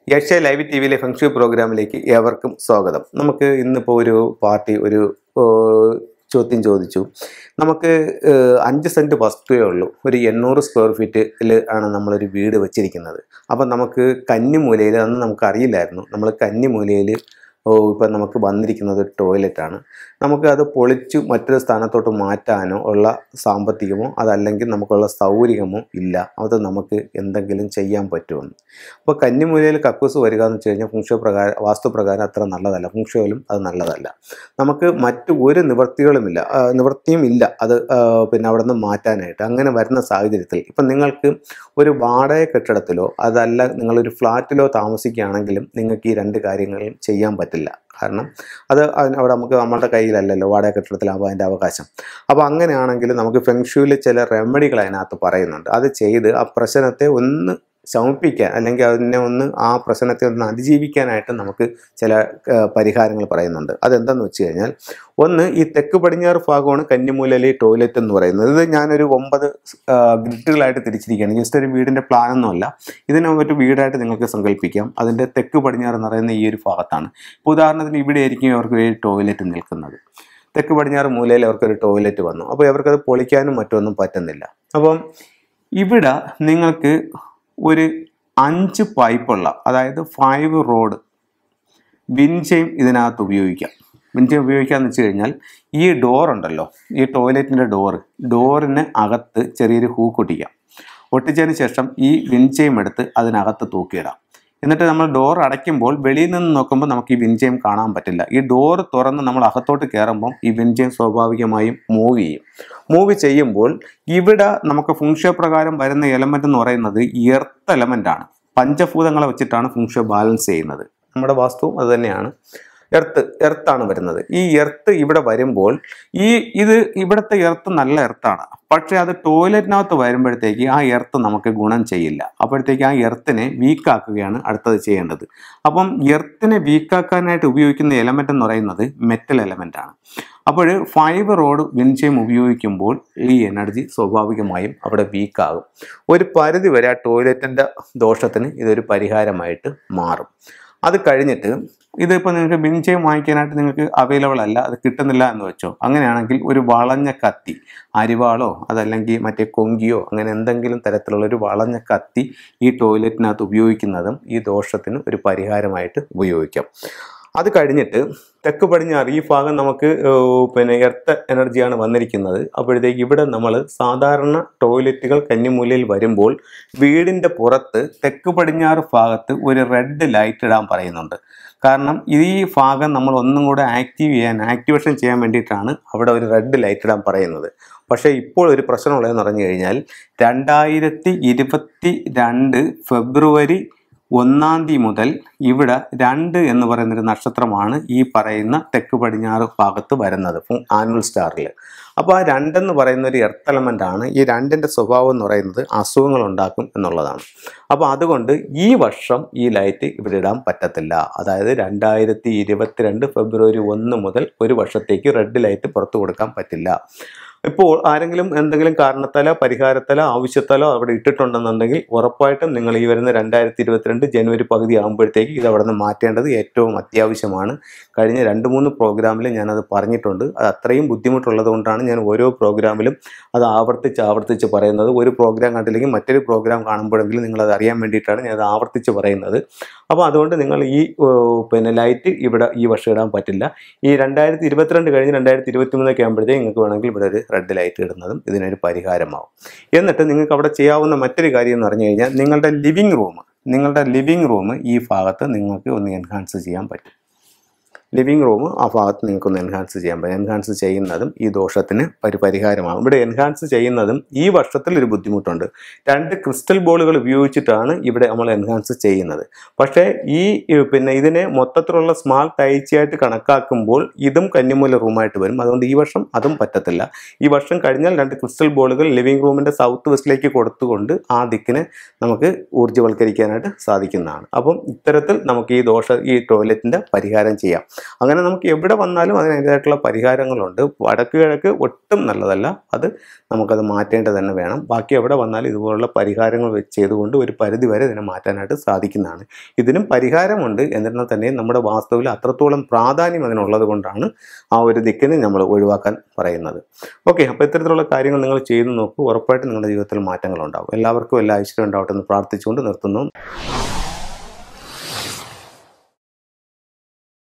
Asia live ടി വിയിലെ feng shui പ്രോഗ്രാമിലേക്ക് ഏവർക്കും സ്വാഗതം. നമുക്ക് ഇന്നിപ്പോൾ ഒരു പാർട്ടി ഒരു ചോദ്യം ചോദിച്ചു. നമുക്ക് 5 സെൻറ്റ് വസ്തുവേ ഉള്ളൂ, ഒരു 800 സ്ക്വയർ ഫീറ്റിൽ ആണ് നമ്മളൊരു വീട് വെച്ചിരിക്കുന്നത്. അപ്പം നമുക്ക് കന്നിമൂലയിൽ, അന്ന് നമുക്കറിയില്ലായിരുന്നു, നമ്മൾ കന്നിമൂലയിൽ ഇപ്പം നമുക്ക് വന്നിരിക്കുന്നത് ഒരു ടോയ്ലറ്റാണ്. നമുക്ക് അത് പൊളിച്ച് മറ്റൊരു സ്ഥാനത്തോട്ട് മാറ്റാനോ ഉള്ള സാമ്പത്തികമോ അതല്ലെങ്കിൽ നമുക്കുള്ള സൗകര്യമോ ഇല്ല. അത് നമുക്ക് എന്തെങ്കിലും ചെയ്യാൻ പറ്റുമെന്ന്. അപ്പോൾ കന്നിമൂലയിൽ കക്കൂസ് വരിക എന്ന് വെച്ച് കഴിഞ്ഞാൽ ഫെങ് ഷുയ് പ്രകാരം, വാസ്തുപ്രകാരം അത്ര നല്ലതല്ല. ഫെങ് ഷുയിലും അത് നല്ലതല്ല. നമുക്ക് മറ്റു ഒരു നിവൃത്തിയും ഇല്ല അത് പിന്നെ അവിടെ നിന്ന് മാറ്റാനായിട്ട്. അങ്ങനെ വരുന്ന സാഹചര്യത്തിൽ ഇപ്പം നിങ്ങൾക്ക് ഒരു വാടക കെട്ടിടത്തിലോ അതല്ല നിങ്ങളൊരു ഫ്ലാറ്റിലോ താമസിക്കുകയാണെങ്കിലും നിങ്ങൾക്ക് ഈ 2 കാര്യങ്ങളും ചെയ്യാൻ പറ്റില്ല. കാരണം അത് അവിടെ നമ്മുടെ കയ്യിലല്ലല്ലോ, വാടക കെട്ടിടത്തിലാകുമ്പോൾ അതിൻ്റെ അവകാശം. അപ്പോൾ അങ്ങനെയാണെങ്കിൽ നമുക്ക് ഫെങ് ഷുയിൽ ചില റെമഡികൾ അതിനകത്ത് പറയുന്നുണ്ട്. അത് ചെയ്ത് ആ പ്രശ്നത്തെ ഒന്ന് ശമിപ്പിക്കാൻ, അല്ലെങ്കിൽ ആ പ്രശ്നത്തെ ഒന്ന് അതിജീവിക്കാനായിട്ട് നമുക്ക് ചില പരിഹാരങ്ങൾ പറയുന്നുണ്ട്. അതെന്താണെന്ന് വെച്ച് കഴിഞ്ഞാൽ, ഒന്ന്, ഈ തെക്ക് പടിഞ്ഞാറ് ഭാഗമാണ് കന്നിമൂലയിലെ ടോയ്ലറ്റ് എന്ന് പറയുന്നത്. ഇത് ഞാനൊരു 9 ഗ്രിഡുകളായിട്ട് തിരിച്ചിരിക്കുകയാണ്. ജസ്റ്റ് ഒരു വീടിൻ്റെ പ്ലാനൊന്നുമല്ല, ഇതിനെ ഒരു വീടായിട്ട് നിങ്ങൾക്ക് സങ്കല്പിക്കാം. അതിൻ്റെ തെക്ക് പടിഞ്ഞാറ് എന്ന് പറയുന്ന ഈ ഒരു ഭാഗത്താണ്. ഇപ്പോൾ ഉദാഹരണത്തിന് ഇവിടെ ആയിരിക്കും അവർക്ക് ഒരു ടോയ്ലറ്റ് നിൽക്കുന്നത്. തെക്ക് പടിഞ്ഞാറ് മൂലയിൽ അവർക്കൊരു ടോയ്ലറ്റ് വന്നു. അപ്പോൾ അവർക്കത് പൊളിക്കാനും മറ്റൊന്നും പറ്റുന്നില്ല. അപ്പം ഇവിടെ നിങ്ങൾക്ക് ഒരു 5 പൈപ്പുള്ള, അതായത് 5 റോഡ് വിൻചെയിം ഇതിനകത്ത് ഉപയോഗിക്കാം. വിൻചെയിം ഉപയോഗിക്കാമെന്ന് വെച്ച് കഴിഞ്ഞാൽ, ഈ ഡോറുണ്ടല്ലോ, ഈ ടോയ്ലറ്റിൻ്റെ ഡോറിന് അകത്ത് ചെറിയൊരു ഹൂക്ക് ഒട്ടിക്കാം. ഒട്ടിച്ചതിന് ശേഷം ഈ വിൻചെയിം എടുത്ത് അതിനകത്ത് തൂക്കിയിടാം. എന്നിട്ട് നമ്മൾ ഡോർ അടയ്ക്കുമ്പോൾ വെളിയിൽ നിന്ന് നോക്കുമ്പോൾ നമുക്ക് ഈ വിൻചെയിം കാണാൻ പറ്റില്ല. ഈ ഡോർ തുറന്ന് നമ്മൾ അകത്തോട്ട് കയറുമ്പോൾ ഈ വിൻചെയിം സ്വാഭാവികമായും മൂവ് ചെയ്യുമ്പോൾ ഇവിടെ നമുക്ക് ഫെങ് ഷുയ് പ്രകാരം വരുന്ന എലമെൻ്റ് എന്ന് പറയുന്നത് എർത്ത് എലമെൻ്റാണ്. പഞ്ചഭൂതങ്ങളെ വെച്ചിട്ടാണ് ഫെങ് ഷുയ് ബാലൻസ് ചെയ്യുന്നത്. നമ്മുടെ വാസ്തുവും അത് തന്നെയാണ്. എർത്താണ് വരുന്നത്. ഈ എർത്ത് ഇവിടെ വരുമ്പോൾ ഇവിടുത്തെ എർത്ത് നല്ല എർത്താണ്. പക്ഷേ അത് ടോയ്ലറ്റിനകത്ത് വരുമ്പോഴത്തേക്ക് ആ എർത്ത് നമുക്ക് ഗുണം ചെയ്യില്ല. അപ്പോഴത്തേക്ക് ആ എർത്തിനെ വീക്കാക്കുകയാണ് അടുത്തത് ചെയ്യേണ്ടത്. അപ്പം എർത്തിനെ വീക്കാക്കാനായിട്ട് ഉപയോഗിക്കുന്ന എലമെൻ്റ് എന്ന് പറയുന്നത് മെറ്റൽ എലമെൻ്റാണ്. അപ്പോൾ 5 റോഡ് വിൻചെയിം ഉപയോഗിക്കുമ്പോൾ ഈ എനർജി സ്വാഭാവികമായും അവിടെ വീക്കാകും. ഒരു പരിധി വരെ ആ ടോയ്ലറ്റിൻ്റെ ദോഷത്തിന് ഇതൊരു പരിഹാരമായിട്ട് മാറും. അത് കഴിഞ്ഞിട്ട് ഇതിപ്പോൾ നിങ്ങൾക്ക് വിൻചെയിം വാങ്ങിക്കാനായിട്ട് നിങ്ങൾക്ക് അവൈലബിൾ അല്ല, അത് കിട്ടുന്നില്ല എന്ന് വെച്ചോ. അങ്ങനെയാണെങ്കിൽ ഒരു വളഞ്ഞ കത്തി, അരിവാളോ അതല്ലെങ്കിൽ മറ്റേ കൊങ്കിയോ അങ്ങനെ എന്തെങ്കിലും തരത്തിലുള്ള ഒരു വളഞ്ഞ കത്തി ഈ ടോയ്ലറ്റിനകത്ത് ഉപയോഗിക്കുന്നതും ഈ ദോഷത്തിന് ഒരു പരിഹാരമായിട്ട് ഉപയോഗിക്കാം. അത് കഴിഞ്ഞിട്ട് തെക്ക് പടിഞ്ഞാറ് ഈ ഭാഗം നമുക്ക് പിന്നെ എർത്ത് എനർജിയാണ് വന്നിരിക്കുന്നത്. അപ്പോഴത്തേക്ക് ഇവിടെ നമ്മൾ സാധാരണ ടോയ്ലറ്റുകൾ കന്നിമൂലയിൽ വരുമ്പോൾ വീടിൻ്റെ പുറത്ത് തെക്ക് പടിഞ്ഞാറ് ഭാഗത്ത് ഒരു റെഡ് ലൈറ്റ് ഇടാൻ പറയുന്നുണ്ട്. കാരണം ഈ ഭാഗം നമ്മൾ ഒന്നും കൂടെ ആക്ടിവേഷൻ ചെയ്യാൻ വേണ്ടിയിട്ടാണ് അവിടെ ഒരു റെഡ് ലൈറ്റ് ഇടാൻ പറയുന്നത്. പക്ഷേ ഇപ്പോൾ ഒരു പ്രശ്നമുള്ളതെന്ന് പറഞ്ഞു കഴിഞ്ഞാൽ 2022 ഫെബ്രുവരി 1 മുതൽ ഇവിടെ 2 എന്ന് പറയുന്നൊരു നക്ഷത്രമാണ് ഈ പറയുന്ന തെക്ക് പടിഞ്ഞാറ് ഭാഗത്ത് വരുന്നത് ആനുവൽ സ്റ്റാറിൽ. അപ്പോൾ ആ 2 എന്ന് പറയുന്ന ഒരു എർത്ത് എലമെൻ്റാണ്. ഈ 2ൻ്റെ സ്വഭാവം എന്ന് പറയുന്നത് അസുഖങ്ങൾ ഉണ്ടാക്കും എന്നുള്ളതാണ്. അപ്പോൾ അതുകൊണ്ട് ഈ വർഷം ഈ ലൈറ്റ് ഇവിടെ ഇടാൻ പറ്റത്തില്ല. അതായത് 2022 ഫെബ്രുവരി 1 മുതൽ ഒരു വർഷത്തേക്ക് റെഡ് ലൈറ്റ് പുറത്തു കൊടുക്കാൻ പറ്റില്ല. ഇപ്പോൾ ആരെങ്കിലും എന്തെങ്കിലും കാരണത്താലോ പരിഹാരത്താലോ ആവശ്യത്താലോ അവിടെ ഇട്ടിട്ടുണ്ടെന്നുണ്ടെങ്കിൽ ഉറപ്പായിട്ടും നിങ്ങൾ ഈ വരുന്ന 2022 ജനുവരി പകുതി ആകുമ്പോഴത്തേക്ക് ഇത് അവിടെ നിന്ന് മാറ്റേണ്ടത് ഏറ്റവും അത്യാവശ്യമാണ്. കഴിഞ്ഞ 2-3 പ്രോഗ്രാമിൽ ഞാനത് പറഞ്ഞിട്ടുണ്ട്. അത് അത്രയും ബുദ്ധിമുട്ടുള്ളത് കൊണ്ടാണ് ഞാൻ ഓരോ പ്രോഗ്രാമിലും അത് ആവർത്തിച്ച് പറയുന്നത്. ഒരു പ്രോഗ്രാം കണ്ടില്ലെങ്കിൽ മറ്റൊരു പ്രോഗ്രാം കാണുമ്പോഴെങ്കിലും നിങ്ങളത് അറിയാൻ വേണ്ടിയിട്ടാണ് ഞാനത് ആവർത്തിച്ച് പറയുന്നത്. അപ്പോൾ അതുകൊണ്ട് നിങ്ങൾ ഈ പിന്നെ ലൈറ്റ് ഇവിടെ ഈ വർഷം ഇടാൻ പറ്റില്ല. ഈ 2022 കഴിഞ്ഞ് 2023 ആകുമ്പോഴത്തേക്ക് നിങ്ങൾക്ക് വേണമെങ്കിൽ ഇവിടെ ഒരു റെഡ് ലൈറ്റ് ഇടുന്നതും ഇതിനൊരു പരിഹാരമാവും. എന്നിട്ട് നിങ്ങൾക്ക് അവിടെ ചെയ്യാവുന്ന മറ്റൊരു കാര്യം എന്ന് പറഞ്ഞു കഴിഞ്ഞാൽ, നിങ്ങളുടെ ലിവിങ് റൂം ഈ ഭാഗത്ത് നിങ്ങൾക്ക് ഒന്ന് എൻഹാൻസ് ചെയ്യാൻ പറ്റും. ലിവിങ് റൂം ആ ഭാഗത്ത് നിങ്ങൾക്കൊന്ന് എൻഹാൻസ് ചെയ്യാൻ പറ്റും. എൻഹാൻസ് ചെയ്യുന്നതും ഈ ദോഷത്തിന് പരിഹാരമാകും. ഇവിടെ എൻഹാൻസ് ചെയ്യുന്നതും ഈ വർഷത്തിൽ ഒരു ബുദ്ധിമുട്ടുണ്ട്. 2 ക്രിസ്റ്റൽ ബോളുകൾ ഉപയോഗിച്ചിട്ടാണ് ഇവിടെ നമ്മൾ എൻഹാൻസ് ചെയ്യുന്നത്. പക്ഷേ പിന്നെ ഇതിനെ മൊത്തത്തിലുള്ള സ്മാൾ തയ്ച്ചയായിട്ട് കണക്കാക്കുമ്പോൾ ഇതും കന്നിമൂല റൂമായിട്ട് വരും. അതുകൊണ്ട് ഈ വർഷം അതും പറ്റത്തില്ല. ഈ വർഷം കഴിഞ്ഞാൽ 2 ക്രിസ്റ്റൽ ബോളുകൾ ലിവിങ് റൂമിൻ്റെ സൗത്ത് വെസ്റ്റിലേക്ക് കൊടുത്തുകൊണ്ട് ആ ദിക്കിനെ നമുക്ക് ഊർജ്ജവൽക്കരിക്കാനായിട്ട് സാധിക്കുന്നതാണ്. അപ്പം ഇത്തരത്തിൽ നമുക്ക് ഈ ടോയ്ലറ്റിൻ്റെ പരിഹാരം ചെയ്യാം. അങ്ങനെ നമുക്ക് എവിടെ വന്നാലും അതിനതിൻ്റെതായിട്ടുള്ള പരിഹാരങ്ങളുണ്ട്. വടക്ക് കിഴക്ക് ഒട്ടും നല്ലതല്ല, നമുക്കത് മാറ്റേണ്ടത് തന്നെ വേണം. ബാക്കി എവിടെ വന്നാലും ഇതുപോലുള്ള പരിഹാരങ്ങൾ ചെയ്തുകൊണ്ട് ഒരു പരിധി വരെ ഇതിനെ മാറ്റാനായിട്ട് സാധിക്കുന്നതാണ്. ഇതിനും പരിഹാരമുണ്ട്, എന്നിരുന്നാൽ തന്നെ നമ്മുടെ വാസ്തുവിൽ അത്രത്തോളം പ്രാധാന്യം അതിനുള്ളത് കൊണ്ടാണ് ആ ഒരു ദിക്കിനെ നമ്മൾ ഒഴിവാക്കാൻ പറയുന്നത്. ഓക്കെ, അപ്പോൾ ഇത്തരത്തിലുള്ള കാര്യങ്ങൾ നിങ്ങൾ ചെയ്തു നോക്കൂ. ഉറപ്പായിട്ടും നിങ്ങളുടെ ജീവിതത്തിൽ മാറ്റങ്ങൾ ഉണ്ടാകും. എല്ലാവർക്കും എല്ലാ ഐശ്വര്യം ഉണ്ടാവട്ടെ എന്ന് പ്രാർത്ഥിച്ചുകൊണ്ട് നിർത്തുന്നു.